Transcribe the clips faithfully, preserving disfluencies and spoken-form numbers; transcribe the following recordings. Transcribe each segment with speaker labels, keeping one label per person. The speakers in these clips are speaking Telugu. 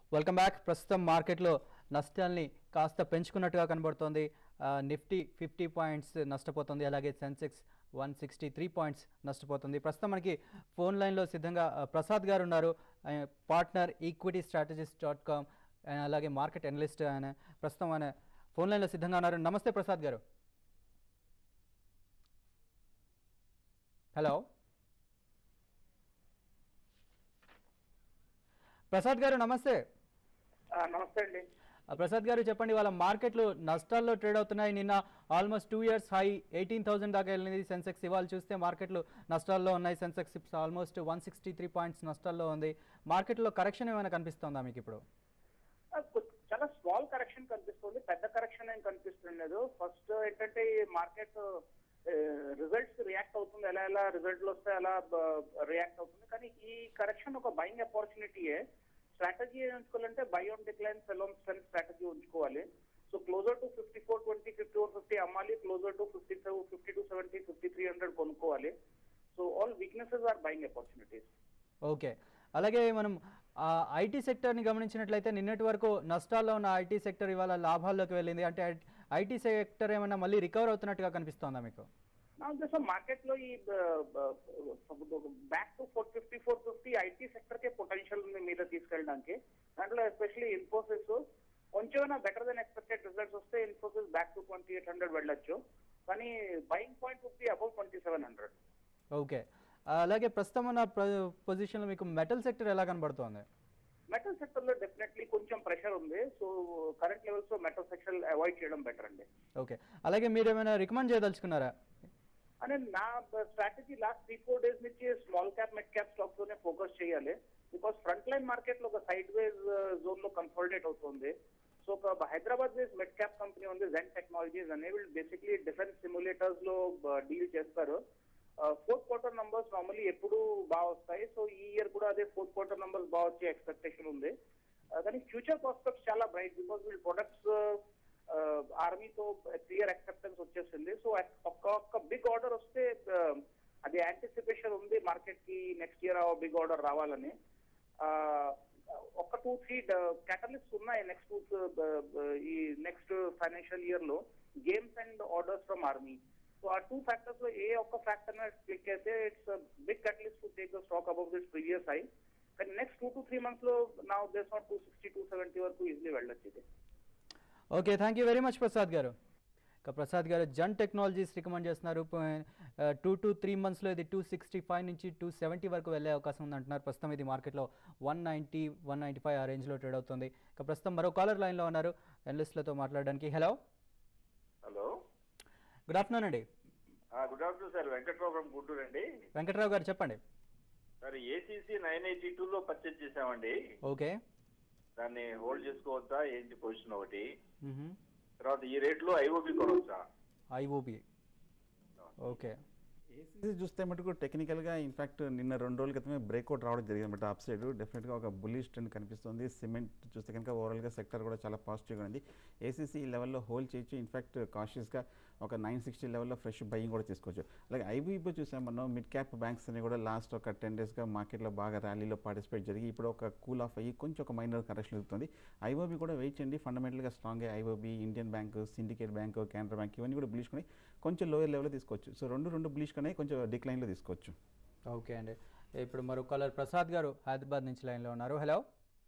Speaker 1: Welcome back. ప్రస్తుతం మార్కెట్లో నష్టాల్ని కాస్త పెంచుకున్నట్టుగా కనబడుతోంది. నిఫ్టీ ఫిఫ్టీ పాయింట్స్ నష్టపోతుంది, అలాగే Sensex one sixty three points నష్టపోతుంది. ప్రస్తుతం మనకి ఫోన్ లైన్లో సిద్ధంగా ప్రసాద్ గారు ఉన్నారు, partner equity strategist dot com, అలాగే మార్కెట్ అనలిస్ట్. ఆయన ప్రస్తుతం ఆయన ఫోన్ లైన్లో సిద్ధంగా ఉన్నారు. నమస్తే ప్రసాద్ గారు. హలో ప్రసాద్ గారు, నమస్తే.
Speaker 2: నమస్తే అండి.
Speaker 1: ప్రసాద్ గారు చెప్పండి, వాళ్ళ మార్కెట్లు నష్టాల్లో ట్రేడ్ అవుతున్నాయి. నిన్న almost two years high eighteen thousand దాకా వెళ్ళింది సెన్సెక్స్. ఇవాళ చూస్తే మార్కెట్లు నష్టాల్లో ఉన్నాయి. Sensex almost one sixty three points నష్టాల్లో ఉంది. మార్కెట్లో కరెక్షన్ ఏమైనా కనిపిస్తుందా మీకు ఇప్పుడు?
Speaker 2: చాలా స్మాల్ కరెక్షన్ కనిపిస్తుంది, పెద్ద కరెక్షన్ ఏం కనిపిస్తుంది. ఫస్ట్ ఏంటంటే ఈ మార్కెట్ రిజల్ట్స్ రియాక్ట్ అవుతుంది, ఎలా ఎలా రిజల్ట్లు వస్తే అలా రియాక్ట్ అవుతుంది. కానీ ఈ కరెక్షన్ ఒక బయింగ్ ఆపర్చునిటీయే. స్ట్రాటజీ ఉంచుకోవాలంటే buy on decline sell on strength strategy ఉంచుకోవాలి. So closer to fifty four twenty fifty four fifty అమ్మాలి, closer to fifty fifty two seventy fifty three hundred కొనుక్కోవాలి. So all weaknesses are buying opportunities.
Speaker 1: Okay, అలాగే మనం ఐటీ సెక్టర్ని గమనించినట్లయితే నిన్నటి వరకు నష్టాల్లో ఉన్న ఐటీ సెక్టర్ ఇవాళ లాభాల్లోకి వెళ్ళింది. అంటే ఐటీ సెక్టర్ ఏమైనా మళ్ళీ రికవర్ అవుతున్నట్టుగా కనిపిస్తోందా మీకు?
Speaker 2: నా ఉద్దేశం మార్కెట్ లో ఈ back to four fifty four fifty IT sector కే పొటెన్షియల్ ఉంది మీద తీసుకెళ్ళడానికి. దాంట్లో ఎస్పెషల్లీ ఇన్ఫోసిస్ కొంచెమైనా బెటర్ దెన్ ఎక్స్పెక్టెడ్ రిజల్ట్స్ వస్తే Infosys back to twenty eight hundred వెళ్ళొచ్చు. కానీ buying point fifty above twenty seven hundred.
Speaker 1: Okay, అలాగే ప్రస్తుతం ఉన్న పొజిషన్ లో మీకు మెటల్ సెక్టర్ ఎలా కనబడుతోంది?
Speaker 2: మెటల్ సెక్టర్ లో డెఫినెట్లీ కొంచెం ప్రెషర్ ఉంది. సో కరెంట్ లెవెల్స్ లో మెటల్ సెక్టర్ అవాయిడ్ చేయడం బెటర్ అండి.
Speaker 1: ఓకే, అలాగే మీరు ఏమైనా రికమెండ్ చేయదలుచుకున్నారా?
Speaker 2: అనే నా strategy last three four days నుంచి small cap mid cap stocks లోనే ఫోకస్ చేయాలి. బికాస్ ఫ్రంట్ లైన్ మార్కెట్ లో ఒక సైడ్ వేజ్ జోన్ లో కన్సాలిడేట్ అవుతుంది. సో ఒక Hyderabad base mid cap company ఉంది జెన్ టెక్నాలజీస్ అనే, వీళ్ళు బేసిక్లీ డిఫెన్స్ సిమ్యులేటర్స్ లో డీల్ చేస్తారు. ఫోర్త్ క్వార్టర్ నంబర్స్ నార్మల్లీ ఎప్పుడు బాగా వస్తాయి. సో ఈ ఇయర్ కూడా అదే ఫోర్త్ క్వార్టర్ నంబర్స్ బాగా వచ్చే ఎక్స్పెక్టేషన్ ఉంది. కానీ ఫ్యూచర్ ప్రాస్పెక్ట్స్ చాలా బ్రైట్, బికాస్ వీళ్ళ ప్రొడక్ట్స్ ఆర్మీతో క్లియర్ యాక్సెప్టెన్స్ వచ్చేసింది. సో ఒక్క బిగ్ ఆర్డర్ వస్తే అది యాంటిసిపేషన్ ఉంది మార్కెట్ కి నెక్స్ట్ ఇయర్ బిగ్ ఆర్డర్ రావాలని. ఒక టూ త్రీ క్యాటలిస్ట్ ఉన్నాయి నెక్స్ట్ ఈ నెక్స్ట్ ఫైనాన్షియల్ ఇయర్ లో, games and orders from army. So ఆ టూ ఫ్యాక్టర్స్ లో ఏ ఒక్క ఫ్యాక్టర్ క్లిక్ అయితే it's big catalyst to take the stock above this previous high. కానీ next two to three months లో నా ఉద్దేశం టూ సిక్స్టీ టూ సెవెంటీ వరకు ఈజీలీ వెళ్ళొచ్చు ఇది.
Speaker 1: Okay, thank you very much Prasad garu. ఇక Prasad garu Zen Technologies recommend చేస్తున్నారు. టూ టు త్రీ మంత్స్లో ఇది టూ సిక్స్టీ ఫైవ్ నుంచి టూ సెవెంటీ వరకు వెళ్ళే అవకాశం ఉంది అంటున్నారు. ప్రస్తుతం ఇది మార్కెట్లో one ninety one ninety five ఆ రేంజ్లో ట్రేడ్ అవుతుంది. ఇక ప్రస్తుతం మరో కాలర్ లైన్లో ఉన్నారు ఎనలిస్ట్లతో మాట్లాడడానికి. హలో
Speaker 3: హలో
Speaker 1: గుడ్ ఆఫ్టర్నూన్ అండి.
Speaker 3: Good afternoon sir, Venkatrao from Guntur అండి.
Speaker 1: వెంకట్రావు గారు చెప్పండి.
Speaker 3: Sir ACC nine eighty two లో పర్చేజ్ చేసామండి.
Speaker 1: ఓకే,
Speaker 3: దాన్ని హోల్డ్ చేసుకోవచ్చా ఏంటి పొజిషన్ ఒకటి, తర్వాత ఈ రేట్ లో ఐఓబి కొనవచ్చా?
Speaker 1: IOB okay.
Speaker 4: ఏసీసీ చూస్తే మటుకు టెక్నికల్గా ఇన్ఫాక్ట్ నిన్న రెండు రోజుల క్రితమే బ్రేక్అవుట్ రావడం జరిగింది అనమాట. అప్ సైడ్ డెఫినెట్గా ఒక బుల్లిష్ ట్రెండ్ కనిపిస్తుంది. సిమెంట్ చూస్తే కనుక ఓవరాల్గా సెక్టర్ కూడా చాలా పాజిటివ్గా ఉంది. ఏసీసీ లెవెల్లో హోల్డ్ చేయొచ్చు. ఇన్ఫాక్ట్ కాషియస్గా ఒక నైన్ సిక్స్టీ లెవెల్లో ఫ్రెష్ బయింగ్ కూడా తీసుకోవచ్చు. అలాగే ఐబీబీ చూసాం మనం, మిడ్ క్యాప్ బ్యాంక్స్ అని కూడా లాస్ట్ ఒక టెన్ డేస్గా మార్కెట్లో బాగా ర్యాలీలో పార్టిసిపేట్ జరిగి ఇప్పుడు ఒక కూల్ ఆఫ్ అయ్యి కొంచెం ఒక మైనర్ కరెక్షన్ జరుగుతుంది. ఐఓబీ కూడా వెయిట్ చేయండి, ఫండమెంటల్గా strong. IOB, Indian Bank, Syndicate Bank, Canara Bank ఇవన్నీ కూడా బులిష్ కొని కొంచెం లోయర్ లెవెల్లో తీసుకోవచ్చు. సో రెండు రెండు బులిష్ కనే కొంచెం డిక్లైన్ లో తీసుకోవచ్చు.
Speaker 1: ఓకే అండి. ఇప్పుడు మరో కాలర్ ప్రసాద్ గారు హైదరాబాద్ నుంచి లైన్ లో ఉన్నారు. హలో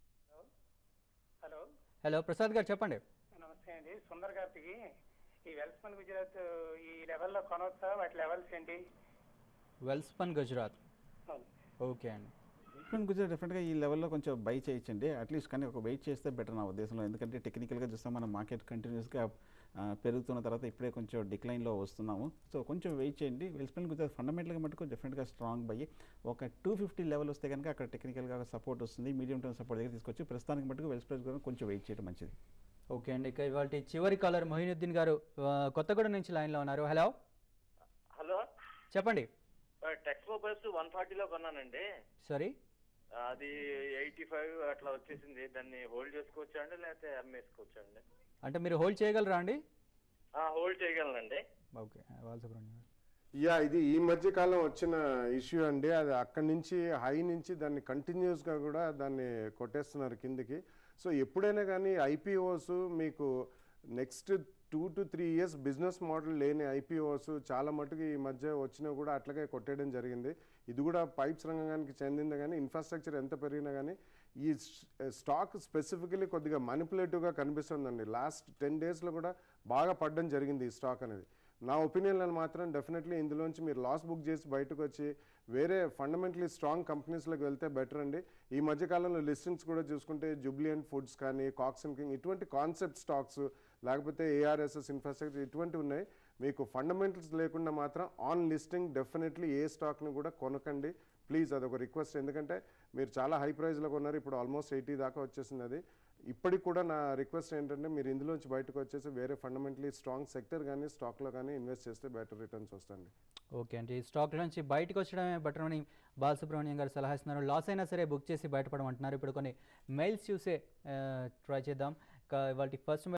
Speaker 5: హలో
Speaker 1: హలో ప్రసాద్ గారు చెప్పండి.
Speaker 5: నమస్తే అండి. సుందర్ గారికి ఈ వెల్స్పన్ గుజరాత్ ఈ లెవెల్లో కొనవచ్చా, వాటి లెవెల్స్ ఏంటి?
Speaker 1: వెల్స్పన్ గుజరాత్ ఓకే అండి.
Speaker 4: వెల్స్పన్ గుజరాత్ డెఫినెట్గా ఈ లెవెల్లో కొంచెం బై చేయొచ్చండి అట్లీస్ట్. కానీ ఒక వెయిట్ చేస్తే బెటర్ నా ఉద్దేశంలో. ఎందుకంటే టెక్నికల్గా చూస్తాం మనం మార్కెట్ కంటిన్యూస్గా పెరుగుతున్న తర్వాత ఇప్పుడే కొంచెం డిక్లైన్లో వస్తున్నాము. సో కొంచెం వెయిట్ చేయండి. వెల్స్పన్ గుజరాత్ ఫండమెంటల్గా మటుకు డెఫినెట్గా స్ట్రాంగ్ బై. ఒక టూ ఫిఫ్టీ లెవెల్ వస్తే కనుక అక్కడ టెక్నికల్గా సపోర్ట్ వస్తుంది, మీడియం టర్మ్ సపోర్ట్ దగ్గర తీసుకోవచ్చు. ప్రస్తుతానికి మటుకు వెల్స్పన్ గుజరాత్ కొంచెం వెయిట్ చేయడం మంచిది.
Speaker 1: ఓకే అండి. ఇక ఇవాళ చివరి కాలర్ మొహినుద్దీన్ గారు కొత్తగూడెం నుంచి లైన్లో ఉన్నారు. హలో
Speaker 6: హలో
Speaker 1: చెప్పండి.
Speaker 6: టెక్స్ మొబైల్స్ వన్ ఫార్టీలో కొన్నానండి.
Speaker 1: సారీ,
Speaker 6: అది ఎయిటీ ఫైవ్ అట్లా వచ్చేసింది. దాన్ని హోల్డ్ చేసుకోవచ్చా అండి, లేకపోతే అమ్మేసుకోవచ్చా అండి?
Speaker 1: అంటే మీరు హోల్డ్ చేయగలరా అండి?
Speaker 6: హోల్డ్ చేయగలనండి.
Speaker 1: ఓకే, సుబ్రహ్మణ్యం.
Speaker 7: యా, ఇది ఈ మధ్య కాలం వచ్చిన ఇష్యూ అండి. అది అక్కడి నుంచి హై నుంచి దాన్ని కంటిన్యూస్గా కూడా దాన్ని కొట్టేస్తున్నారు కిందికి. సో ఎప్పుడైనా కానీ ఐపీఓస్ మీకు next two to three years business model లేని ఐపీఓస్ చాలా మటుకు ఈ మధ్య వచ్చినా కూడా అట్లాగే కొట్టేయడం జరిగింది. ఇది కూడా పైప్స్ రంగానికి చెందింది, కానీ ఇన్ఫ్రాస్ట్రక్చర్ ఎంత పెరిగినా కానీ ఈ స్టాక్ స్పెసిఫికలీ కొద్దిగా మానిపులేటివ్గా కనిపిస్తుందండి. లాస్ట్ టెన్ డేస్లో కూడా బాగా పడడం జరిగింది ఈ స్టాక్ అనేది. నా ఒపీనియన్లో మాత్రం డెఫినెట్లీ ఇందులోంచి మీరు లాస్ బుక్ చేసి బయటకు వచ్చి వేరే ఫండమెంటలీ స్ట్రాంగ్ కంపెనీస్లోకి వెళ్తే బెటర్ అండి. ఈ మధ్యకాలంలో లిస్టింగ్స్ కూడా చూసుకుంటే జుబ్లియంట్ ఫుడ్స్ కానీ, కాక్స్ అండ్ కింగ్ ఇటువంటి కాన్సెప్ట్ స్టాక్స్, లేకపోతే ఏఆర్ఎస్ఎస్ ఇన్ఫ్రాస్ట్రక్చర్ ఇటువంటివి ఉన్నాయి. మీకు ఫండమెంటల్స్ లేకుండా మాత్రం ఆన్ లిస్టింగ్ డెఫినెట్లీ ఏ స్టాక్ని కూడా కొనకండి ప్లీజ్. అదొక రిక్వెస్ట్. ఎందుకంటే మీరు చాలా హై ప్రైస్లో కొన్నారు, ఇప్పుడు ఆల్మోస్ట్ ఎయిటీ దాకా వచ్చేసింది అది. ఇప్పటికి కూడా నా రిక్వెస్ట్ ఏంటంటే మీరు ఇందులోంచి బయటకు వచ్చేసి వేరే ఫండమెంటలీ స్ట్రాంగ్ సెక్టర్ కానీ స్టాక్లో కానీ ఇన్వెస్ట్ చేస్తే బెటర్ రిటర్న్స్ వస్తుంది.
Speaker 1: ఓకే అండి, ఈ స్టాక్ నుంచి బయటకు వచ్చడమే బెటర్ అని బాలసుబ్రహ్మణ్యం గారు సలహా ఇస్తున్నారు. లాస్ అయినా సరే బుక్ చేసి బయటపడమంటున్నారు. ఇప్పుడు కొన్ని మెయిల్స్ చూసే ట్రై చేద్దాం. ఇవాళ ఫస్ట్